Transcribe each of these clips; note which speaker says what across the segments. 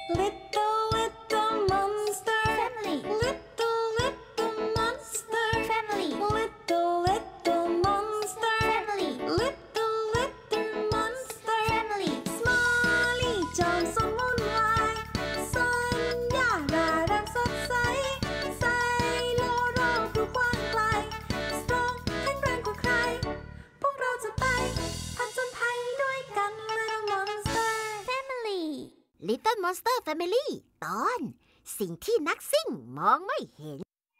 Speaker 1: Little little monster family. Little little monster family. Little little monster family. Little little monster family. Smiley จอมสมุนไพรสัญญาร่าเริงสดใสไซโลโรดูกว้างไกล Strong แข็งแรงกว่าใครพวกเราจะไปผจญภัยด้วยกัน Little Monster Family
Speaker 2: Little Monster Family ตอนสิ่งที่นักซิ่งมองไม่เห็น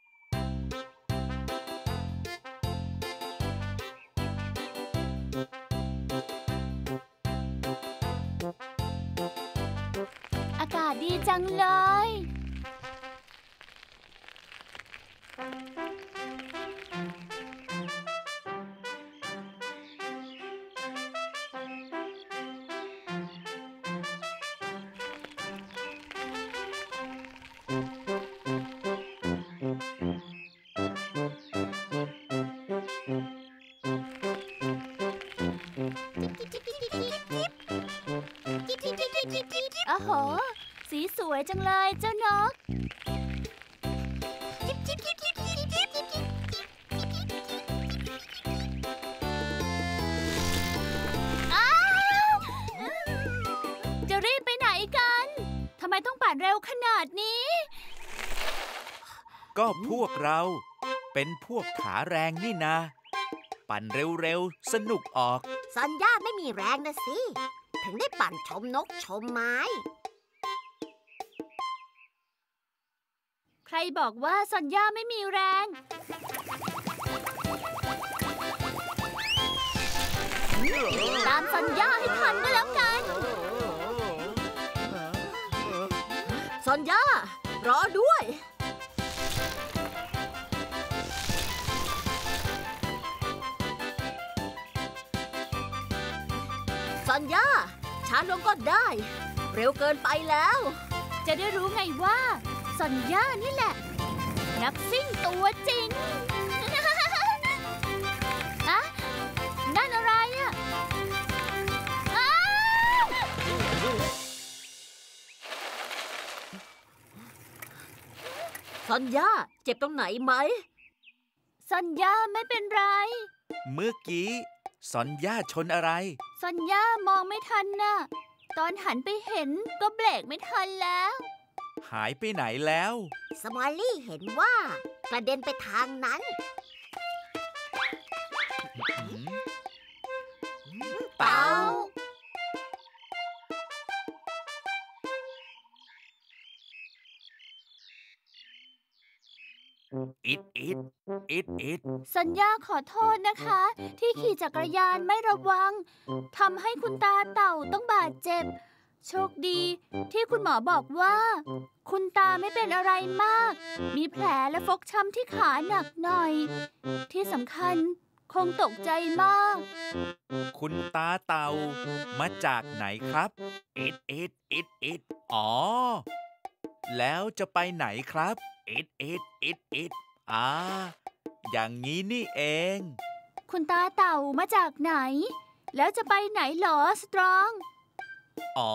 Speaker 3: อากาศดีจังเลย โอ้โห สีสวยจังเลยเจ้านกจะรีบไปไหนกันทำไมต้องปั่นเร็วขนาดนี้
Speaker 4: ก็พวกเราเป็นพวกขาแรงนี่นะปั่นเร็วๆสนุกออก
Speaker 2: สัญญาไม่มีแรงนะสิถึงได้ปั่นชมนกชมไม้
Speaker 3: ใครบอกว่าสัญญาไม่มีแรงตามสัญญาให้ทันก็แล้วกัน
Speaker 2: สัญญารอด้วยสัญญาช้าลงก็ได้เร็วเกินไปแล้ว
Speaker 3: จะได้รู้ไงว่าสัญญานี่แหละนักซิ่งตัวจริง อะนั่นอะไรอะ
Speaker 2: สัญญาเจ็บตรงไหนไหม
Speaker 3: สัญญาไม่เป็นไร
Speaker 4: เมื่อกี้สัญญาชนอะไร
Speaker 3: สัญญามองไม่ทันน่ะตอนหันไปเห็นก็เบรกไม่ทันแล้ว
Speaker 4: หายไปไหนแล้ว
Speaker 2: สมอลลี่เห็นว่ากระเด็นไปทางนั้นเต่า
Speaker 4: อิด
Speaker 3: สัญญาขอโทษนะคะที่ขี่จักรยานไม่ระวังทำให้คุณตาเต่าต้องบาดเจ็บโชคดีที่คุณหมอบอกว่าคุณตาไม่เป็นอะไรมากมีแผลและฟกช้ำที่ขาหนักหน่อยที่สำคัญคงตกใจมาก
Speaker 4: คุณตาเต่ามาจากไหนครับอิดอ๋อแล้วจะไปไหนครับอิดอย่างนี้นี่เอง
Speaker 3: คุณตาเต่ามาจากไหนแล้วจะไปไหนหรอสตรอง
Speaker 4: อ๋อ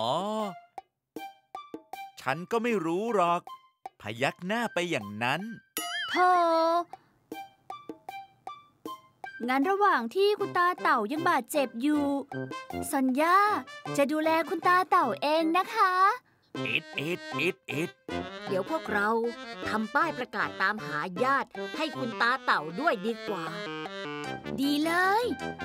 Speaker 4: ฉันก็ไม่รู้หรอกพยักหน้าไปอย่างนั้น
Speaker 3: โธ่งั้นระหว่างที่คุณตาเต่ายังบาดเจ็บอยู่สัญญาจะดูแลคุณตาเต่าเองนะคะ
Speaker 4: อิด
Speaker 2: เดี๋ยวพวกเราทำป้ายประกาศตามหาญาติให้คุณตาเต่าด้วยดีกว่า
Speaker 3: ดีเลย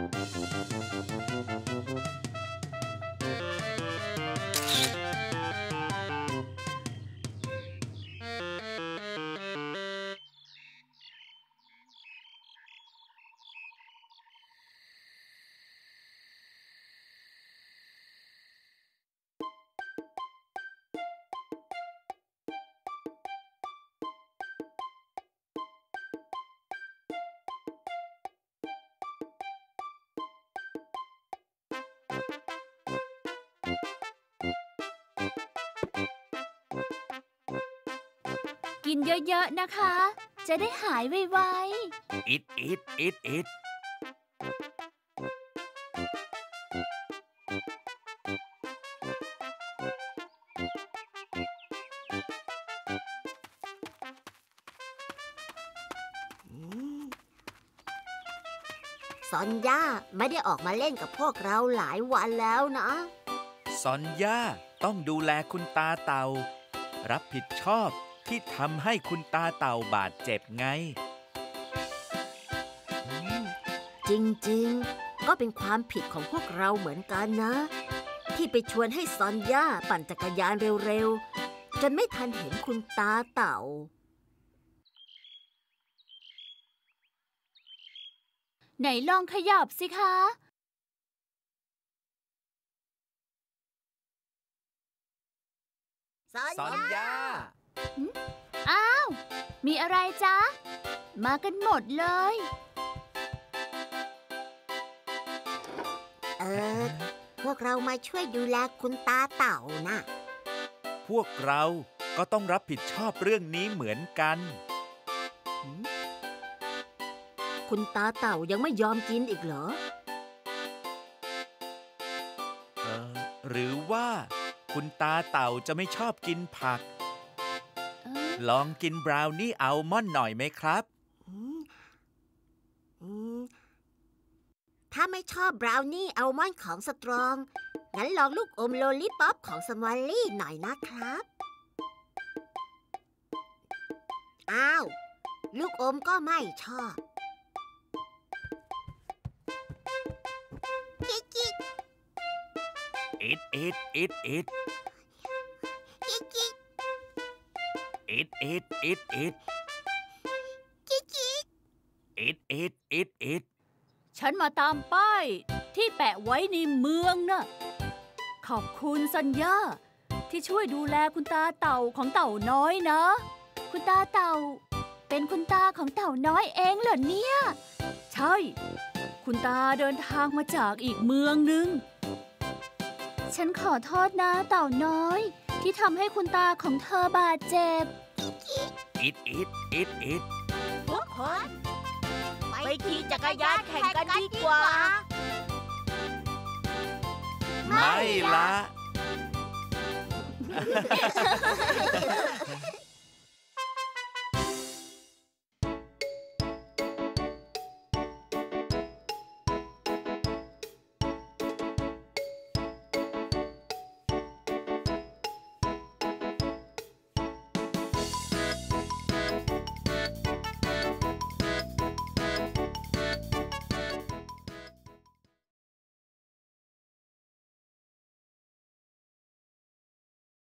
Speaker 3: กินเยอะๆนะคะจะได้หายไวๆ
Speaker 4: อิด
Speaker 2: อนย่าไม่ได้ออกมาเล่นกับพวกเราหลายวันแล้วนะ
Speaker 4: ซอนย่าต้องดูแลคุณตาเต่า รับผิดชอบที่ทำให้คุณตาเต่าบาดเจ็บไง
Speaker 2: จริงๆ ก็เป็นความผิดของพวกเราเหมือนกันนะ ที่ไปชวนให้ซอนย่าปั่นจักรยานเร็วๆ จนไม่ทันเห็นคุณตาเต่า
Speaker 3: ไหนลองขยับสิคะ
Speaker 4: ซอนย่า
Speaker 3: อ้าว มีอะไรจ๊ะ มากันหมดเลย
Speaker 2: พวกเรามาช่วยดูแลคุณตาเต่านะ
Speaker 4: พวกเราก็ต้องรับผิดชอบเรื่องนี้เหมือนกัน
Speaker 2: คุณตาเต่ายังไม่ยอมกินอีกเหรอ
Speaker 4: หรือว่าคุณตาเต่าจะไม่ชอบกินผัก ลองกินบราวนี่อัลมอนด์หน่อยไหมครับ
Speaker 2: ถ้าไม่ชอบบราวนี่อัลมอนด์ของสตรอง งั้นลองลูกอมโลลิป๊อปของสมอลลี่หน่อยนะครับ อ้าว ลูกอมก็ไม่ชอบจิ๊กจิ๊ก
Speaker 4: อิดอิดอิดอิด
Speaker 2: จิ๊กจิ๊ก
Speaker 4: อิดอิดอิดอิด
Speaker 2: จิ๊กจิ๊ก
Speaker 4: อิดอิดอิดอิด
Speaker 3: ฉันมาตามป้ายที่แปะไว้ในเมืองน่ะ ขอบคุณสัญญาที่ช่วยดูแลคุณตาเต่าของเต่าน้อยนะ คุณตาเต่าเป็นคุณตาของเต่าน้อยเองเหรอเนี่ย ใช่ คุณตาเดินทางมาจากอีกเมืองหนึ่ง ฉันขอโทษนะเต่าน้อยที่ทำให้คุณตาของเธอบาดเจ็บ
Speaker 4: อิดอิดอิดอิด
Speaker 2: ทุกคน
Speaker 3: ไปขี่จักรยานแข่งกันดีกว่า
Speaker 4: ไม่ละ